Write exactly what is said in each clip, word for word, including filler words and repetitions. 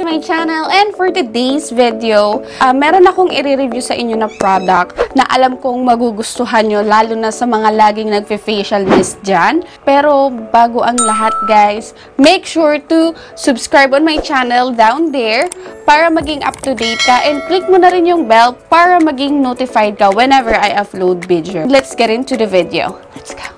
to my channel, and for today's video, uh, meron akong i-review sa inyo na product na alam kong magugustuhan nyo, lalo na sa mga laging nagfe-facial mist dyan. Pero bago ang lahat guys, make sure to subscribe on my channel down there para maging up to date ka, and click mo na rin yung bell para maging notified ka whenever I upload video. Let's get into the video. Let's go!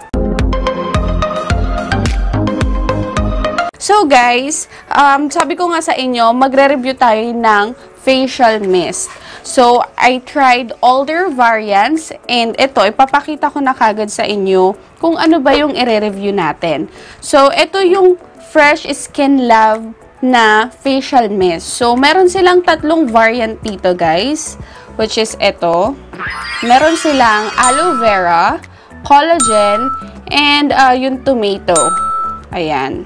So guys, um, sabi ko nga sa inyo, magre-review tayo ng facial mist. So, I tried all their variants, and ito, ipapakita ko na kagad sa inyo kung ano ba yung i-review natin. So, ito yung Fresh Skin Love na facial mist. So, meron silang tatlong variant dito guys, which is ito. Meron silang aloe vera, collagen, and uh, yung tomato. Ayan.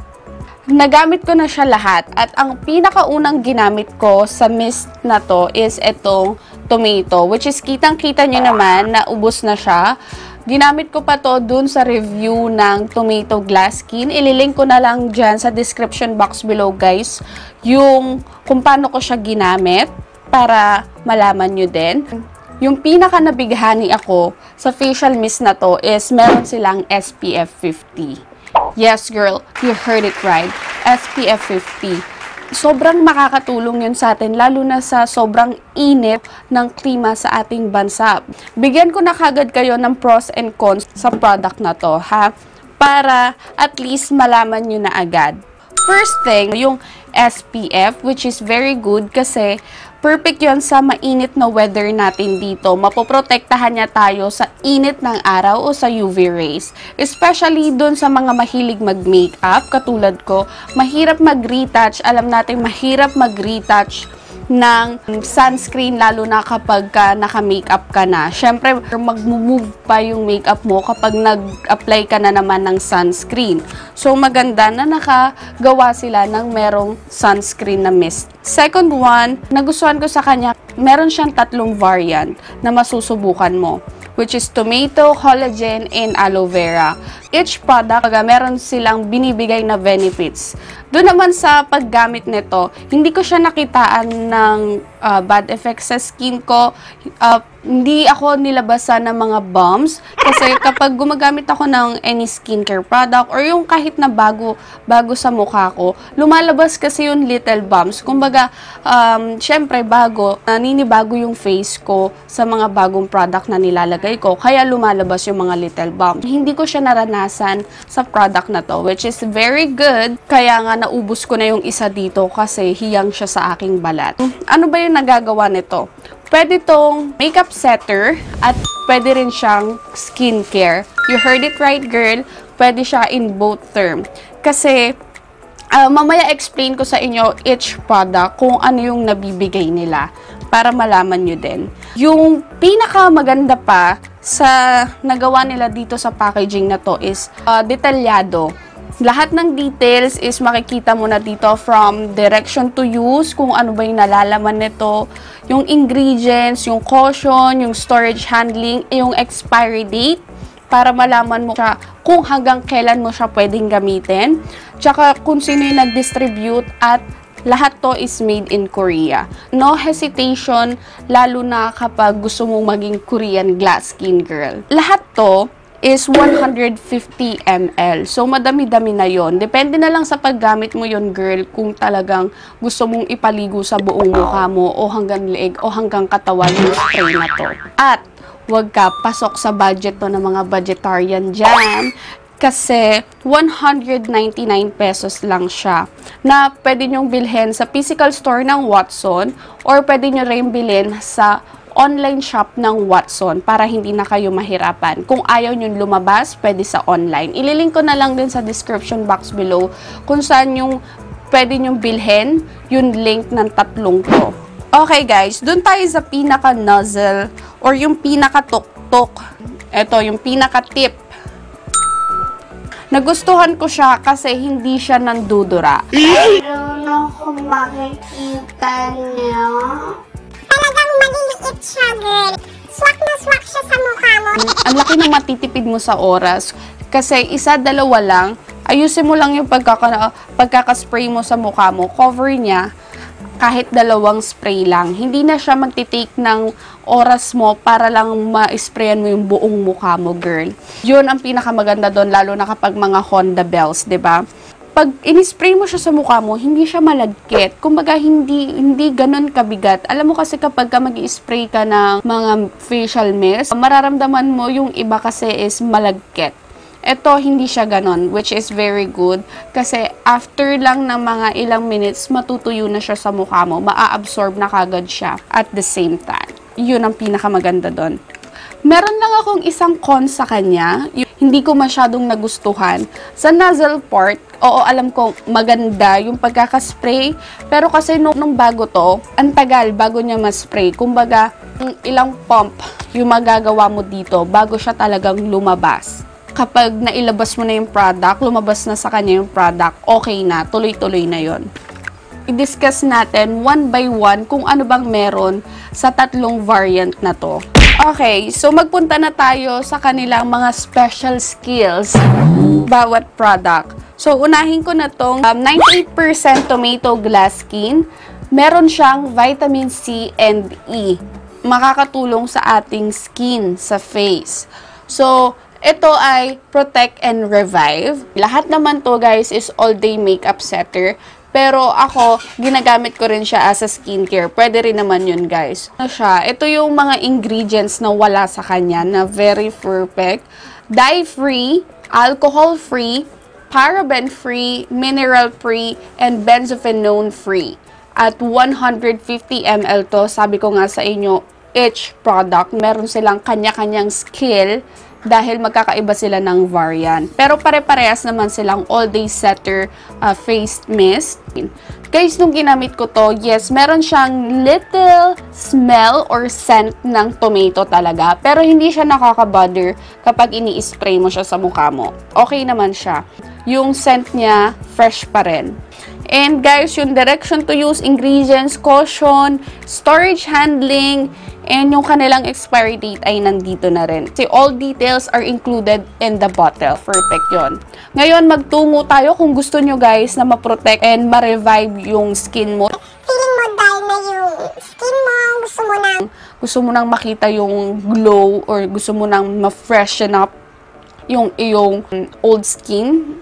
Nagamit ko na siya lahat, at ang pinakaunang ginamit ko sa mist na to is itong tomato, which is kitang-kita nyo naman na ubos na siya. Ginamit ko pa to dun sa review ng tomato glass skin. Ililink ko na lang dyan sa description box below guys yung kung paano ko siya ginamit para malaman nyo din. Yung pinaka nabighani ako sa facial mist na to is meron silang S P F fifty. Yes, girl, you heard it right. S P F fifty. Sobrang makakatulong yun sa atin, lalo na sa sobrang init ng klima sa ating bansa. Bigyan ko na kagad kayo ng pros and cons sa product na to, ha? Para at least malaman nyo na agad. First thing, yung S P F, which is very good kasi perfect yon sa mainit na weather natin dito. Mapoprotektahan niya tayo sa init ng araw o sa U V rays. Especially dun sa mga mahilig mag-makeup, katulad ko, mahirap mag-retouch. Alam natin, mahirap mag-retouch ng sunscreen, lalo na kapag ka naka-makeup ka na. Siyempre, mag-move pa yung makeup mo kapag nag-apply ka na naman ng sunscreen. So, maganda na nakagawa sila ng merong sunscreen na mist. Second one, nagustuhan ko sa kanya, meron siyang tatlong variant na masusubukan mo, which is tomato, collagen, and aloe vera. Each product, meron silang binibigay na benefits. Doon naman sa paggamit nito, hindi ko siya nakitaan ng uh, bad effects sa skin ko. Uh, hindi ako nilabasan ng mga bumps. Kasi kapag gumagamit ako ng any skincare product or yung kahit na bago, bago sa mukha ko, lumalabas kasi yung little bumps. Kumbaga, um, syempre bago, naninibago yung face ko sa mga bagong product na nilalagay ko. Kaya lumalabas yung mga little bumps. Hindi ko siya naranasan sa product na to, which is very good. Kaya nga naubos ko na yung isa dito kasi hiyang siya sa aking balat. Ano ba yung nagagawa nito? Pwede tong makeup setter at pwede rin siyang skincare. You heard it right, girl. Pwede siya in both term. Kasi, uh, mamaya explain ko sa inyo each product kung ano yung nabibigay nila para malaman nyo din. Yung pinaka maganda pa sa nagawa nila dito sa packaging na to is uh, detalyado. Lahat ng details is makikita mo na dito, from direction to use, kung ano ba yung nalalaman nito, yung ingredients, yung caution, yung storage handling, yung expiry date, para malaman mo siya kung hanggang kailan mo siya pwedeng gamitin, tsaka kung sino yung nag-distribute, at lahat to is made in Korea. No hesitation, lalo na kapag gusto mong maging Korean glass skin girl. Lahat to is one hundred fifty milliliters. So, madami-dami na yon. Depende na lang sa paggamit mo yon girl, kung talagang gusto mong ipaligo sa buong mukha mo o hanggang leeg o hanggang katawan yung spray na to. At, wag ka pasok sa budget to ng mga budgetarian dyan. Kasi, one hundred ninety-nine pesos lang siya na pwede nyong bilhin sa physical store ng Watson or pwede nyo rin bilhin sa online shop ng Watson para hindi na kayo mahirapan. Kung ayaw nyo lumabas, pwede sa online. Ililink ko na lang din sa description box below kung saan yung pwede nyong bilhin yung link ng tatlong to. Okay guys, dun tayo sa pinaka-nozzle or yung pinaka-tok-tok. Ito, yung pinaka-tip. Nagustuhan ko siya kasi hindi siya nandudura. Ano kung makikita niyo? Talagang maliliit siya, girl. Swak na swak siya sa mukha mo. Ang laki ng matitipid mo sa oras. Kasi isa, dalawa lang, ayusin mo lang yung pagkaka, pagkakaspray mo sa mukha mo. Cover niya kahit dalawang spray lang. Hindi na siya magtitake ng oras mo para lang ma-sprayan mo yung buong mukha mo, girl. Yun ang pinakamaganda doon, lalo na kapag mga Honda bells, 'di ba? Pag in-spray mo siya sa mukha mo, hindi siya malagkit. Kumbaga, hindi, hindi ganun kabigat. Alam mo kasi kapag ka mag-spray ka ng mga facial mist, mararamdaman mo yung iba kasi is malagkit. Ito, hindi siya ganun, which is very good. Kasi after lang ng mga ilang minutes, matutuyo na siya sa mukha mo. Maa-absorb na kagad siya at the same time. Yun ang pinakamaganda doon. Meron lang akong isang con sa kanya. Hindi ko masyadong nagustuhan. Sa nozzle part, oo, alam ko maganda yung pagkakaspray. Pero kasi nung, nung bago to, ang tagal bago niya ma-spray. Kumbaga, ilang pump yung magagawa mo dito bago siya talagang lumabas. Kapag nailabas mo na yung product, lumabas na sa kanya yung product, okay na, tuloy-tuloy na yon. I-discuss natin one by one kung ano bang meron sa tatlong variant na to. Okay, so magpunta na tayo sa kanilang mga special skills bawat product. So, unahin ko na tong um, ninety-eight percent tomato glass skin. Meron siyang vitamin C and E. Makakatulong sa ating skin, sa face. So, ito ay protect and revive. Lahat naman to, guys, is all-day makeup setter. Pero ako, ginagamit ko rin siya as a skincare. Pwede rin naman yun, guys. Ano siya? Ito yung mga ingredients na wala sa kanya na very perfect. Dye-free, alcohol-free, paraben-free, mineral-free, and benzophenone-free. At one hundred fifty milliliters to, sabi ko nga sa inyo, each product, meron silang kanya-kanyang skill dahil magkakaiba sila ng variant. Pero pare-parehas naman silang all-day setter uh, face mist. Guys, nung ginamit ko to, yes, meron siyang little smell or scent ng tomato talaga. Pero hindi siya nakaka-bother kapag ini-spray mo siya sa mukha mo. Okay naman siya. Yung scent niya, fresh pa rin. And guys, yung direction to use, ingredients, caution, storage handling, and yung kanilang expiry date ay nandito na rin. See, all details are included in the bottle. Perfect yon. Ngayon, magtungo tayo kung gusto nyo guys na ma-protect and ma-revive yung skin mo. Feeling mo dahil na yung skin mo, gusto mo nang... Gusto mo nang makita yung glow or gusto mo nang ma-freshen up yung iyong old skin.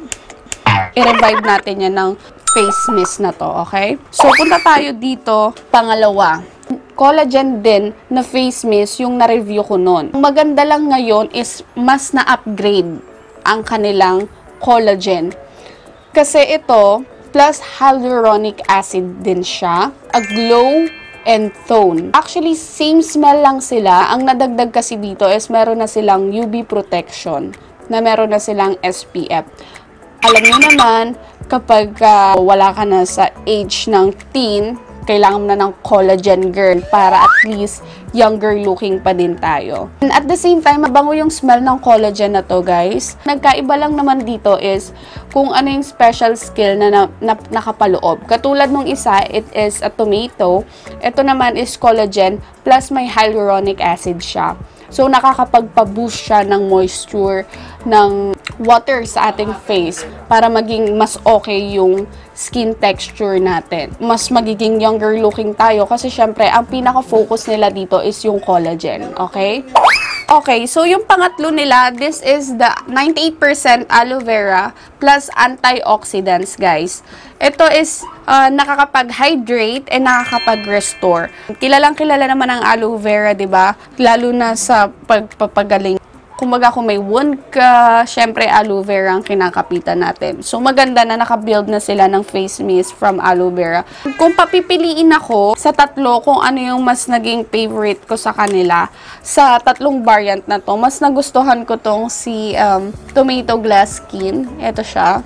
I-revive natin yan ng face mist na to, okay? So, punta tayo dito, pangalawa. Collagen din na face mist yung na-review ko noon. Ang maganda lang ngayon is mas na-upgrade ang kanilang collagen. Kasi ito, plus hyaluronic acid din siya, a glow and tone. Actually, same smell lang sila. Ang nadagdag kasi dito is meron na silang U V protection, na meron na silang S P F. Alam niyo naman, kapag uh, wala ka na sa age ng teen, kailangan mo na ng collagen, girl, para at least younger looking pa din tayo. And at the same time, mabango yung smell ng collagen na to, guys. Nagkaiba lang naman dito is kung ano yung special skill na, na, na nakapaloob. Katulad nung isa, it is a tomato. Ito naman is collagen plus may hyaluronic acid siya. So, nakakapagpa-boost siya ng moisture, ng water sa ating face para maging mas okay yung skin texture natin. Mas magiging younger looking tayo kasi syempre, ang pinaka-focus nila dito is yung collagen. Okay? Okay, so yung pangatlo nila, this is the ninety-eight percent aloe vera plus antioxidants, guys. Ito is uh, nakakapag-hydrate and nakakapag-restore. Kilalang kilala naman ang aloe vera, di ba? Lalo na sa pagpapagaling. Kumbaga kung may wound ka, syempre aloe vera ang kinakapitan natin. So maganda na nakabuild na sila ng face mist from aloe vera. Kung papipiliin ako sa tatlo kung ano yung mas naging favorite ko sa kanila, sa tatlong variant na to, mas nagustuhan ko tong si um, tomato glass skin. Ito siya.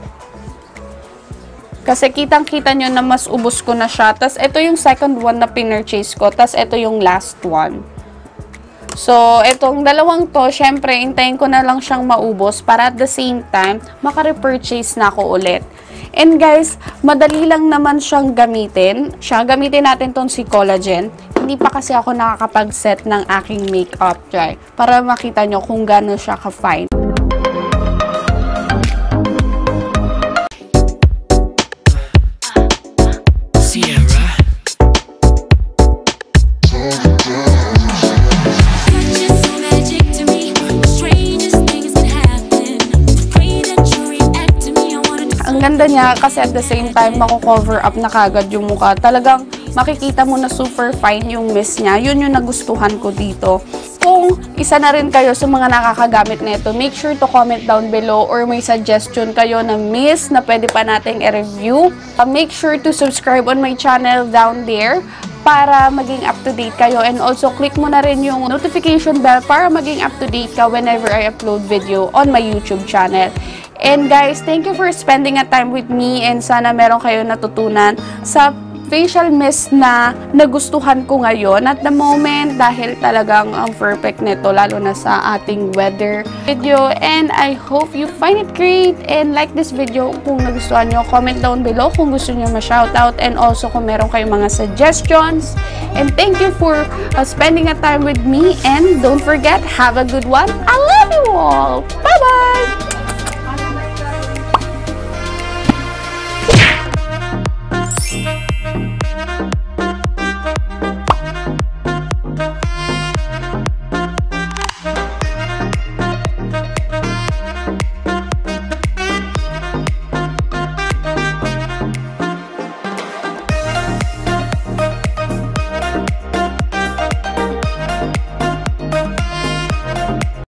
Kasi kitang-kita nyo na mas ubos ko na siya. Tapos ito yung second one na pinurchase ko. Tapos ito yung last one. So, itong dalawang to, syempre, hintayin ko na lang siyang maubos para at the same time, maka-repurchase na ako ulit. And guys, madali lang naman siyang gamitin. Siya, gamitin natin tong si collagen. Hindi pa kasi ako nakakapag-set ng aking makeup dry para makita nyo kung gano'n siya ka-fine. ganda niya kasi at the same time, mako-cover up na kagad yung mukha. Talagang makikita mo na super fine yung mist niya. Yun yung nagustuhan ko dito. Kung isa na rin kayo sa mga nakakagamit nito, make sure to comment down below or may suggestion kayo na mist na pwede pa nating i-review. Uh, make sure to subscribe on my channel down there para maging up-to-date kayo. And also, click mo na rin yung notification bell para maging up-to-date ka whenever I upload video on my YouTube channel. And guys, thank you for spending a time with me and sana meron kayo natutunan sa facial mist na nagustuhan ko ngayon at the moment dahil talagang ang perfect nito lalo na sa ating weather video. And I hope you find it great and like this video kung nagustuhan nyo. Comment down below kung gusto nyo ma-shoutout and also kung meron kayong mga suggestions. And thank you for uh, spending a time with me and don't forget, have a good one. I love you all! Bye-bye!